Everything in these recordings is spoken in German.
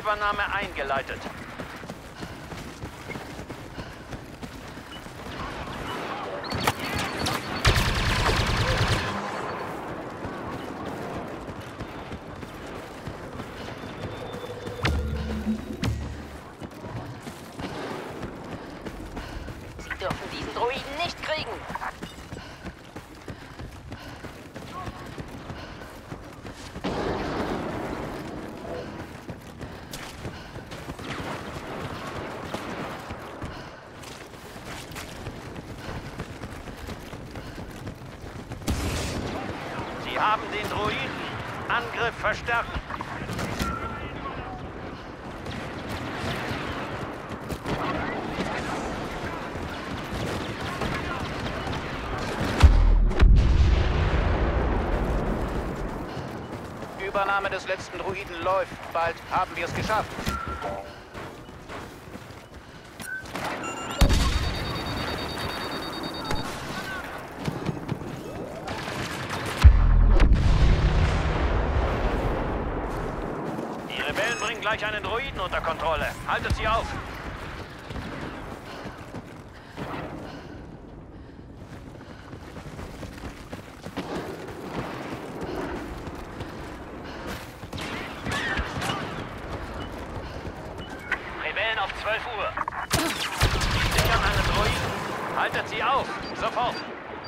Übernahme eingeleitet. Sie dürfen diesen Droiden nicht kriegen. Sie haben den Droiden. Angriff verstärken. Übernahme des letzten Droiden läuft. Bald haben wir es geschafft. Die Rebellen bringen gleich einen Droiden unter Kontrolle. Haltet sie auf! Rebellen auf 12 Uhr. Sie sichern einen Droiden. Haltet sie auf! Sofort!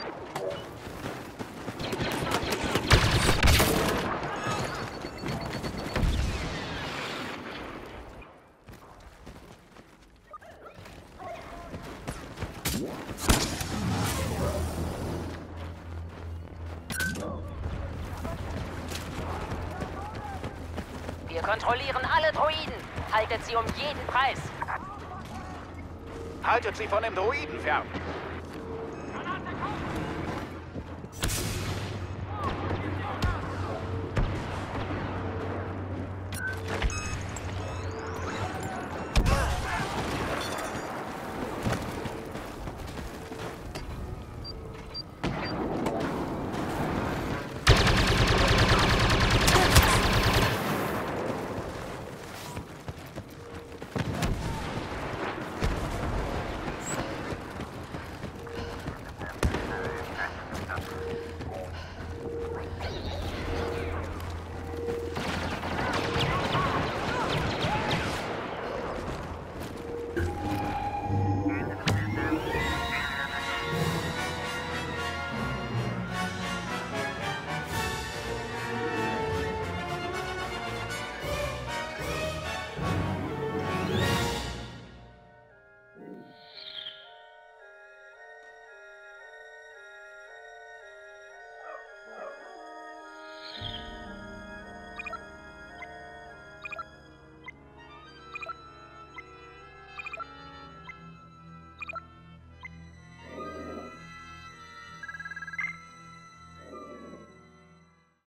Wir kontrollieren alle Droiden. Haltet sie um jeden Preis. Haltet sie von dem Droiden fern!